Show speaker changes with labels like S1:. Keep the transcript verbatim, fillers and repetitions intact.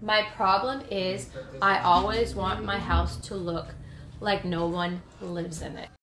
S1: My problem is I always want my house to look like no one lives in it.